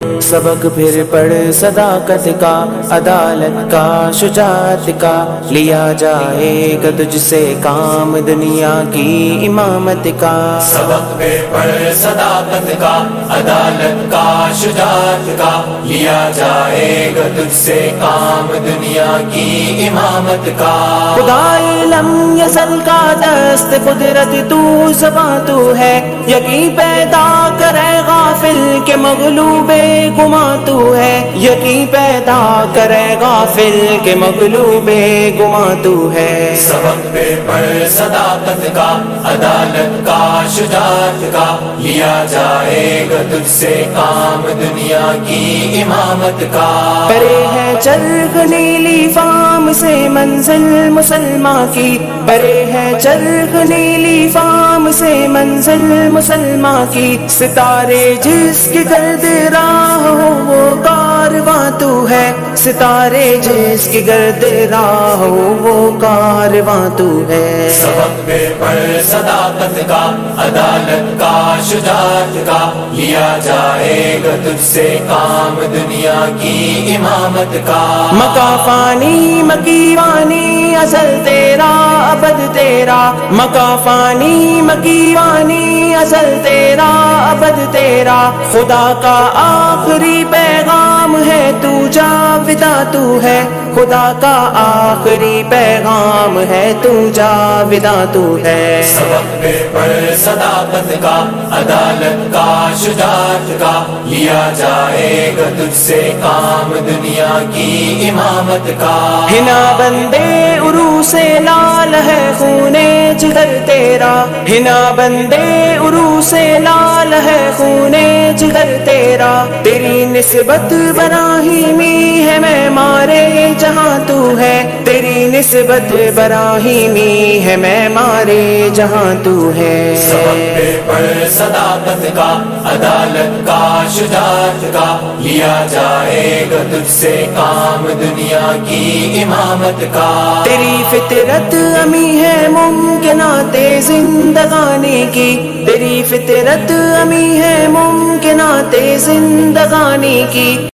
سبق پھر پڑھ صداقت کا، عدالت کا، شجاعت کا، لیا جائے گا تجھ سے کام دنیا کی امامت کا۔ سبق پھر پڑھ صداقت کا، عدالت کا، شجاعت کا، لیا جائے گا تجھ سے کام دنیا کی امامت کا۔ خدائے لم یزل کا دست قدرت تو زباں تو ہے، یقین پیدا کرے غافل کے مغلوب گماں تو ہے، یقین پیدا کرے غافل کے مغلوب گماں تو ہے۔ سبق پہ پڑھ صداقت کا، عدالت کا، شجاعت کا، لیا جائے گا تجھ سے کام دنیا کی امامت کا۔ پرے ہے چرخ نیلی فام سے منزل مسلمہ کی، پرے ہے چرخ نیلی فام سے منزل مسلمہ کی، ستارے جس کی گرد راہ ہو وہ کارواں تو ہے، ستارے جس کی گرد راہ ہو وہ کارواں تو ہے۔ سبق پہ پڑھ صداقت کا، عدالت کا، شجاعت کا، لیا جائے گا تجھ سے کام دنیا کی امامت کا۔ مکا فانی مکی وانی ازل تیرا ابد تیرا، مکا فانی مکی وانی ازل تیرا ابد تیرا، خدا کا آخری پیغام ہے تو جاوداں تو ہے، خدا کا آخری پیغام ہے تو جاوداں تو ہے۔ سبق پہ پڑھ صداقت کا، عدالت کا، شجاعت کا، لیا جائے گا تجھ سے کام دنیا کی امامت کا۔ ہنا بندے عروس لال ہے خونے جگر تیرا، ہنا بندے عروس لال ہے خونے جگر تیرا، تیری نسبت براہیمی ہے میں مارے جہاں تو ہے، تیری نسبت براہیمی ہے میں مارے جہاں تو ہے۔ سبق پہ پڑھ صداقت کا، عدالت کا، شجاعت کا، لیا جائے گا تجھ سے کام دنیا کی امامت کا۔ تیری فطرت امی ہے ممکنات زندگانی کی، تیری فطرت امی ہے ممکنات زندگانی کی،